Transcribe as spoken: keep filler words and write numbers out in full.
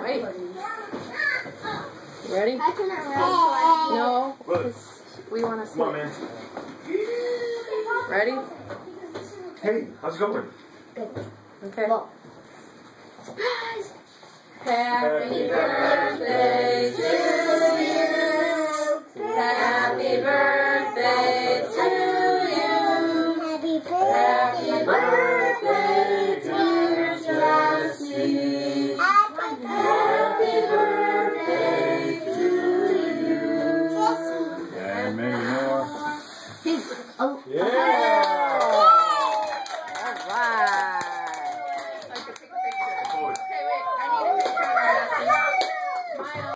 Right? You ready? I turn it around. No. Look. We want to see. Come on, man. Ready? Hey, how's it going? Good. Okay. Well. Surprise! Happy birthday to you. Happy birthday to you. Happy Happy birthday, dear Jessie. Happy birthday to you. Jessie. And many more. Oh. Yeah.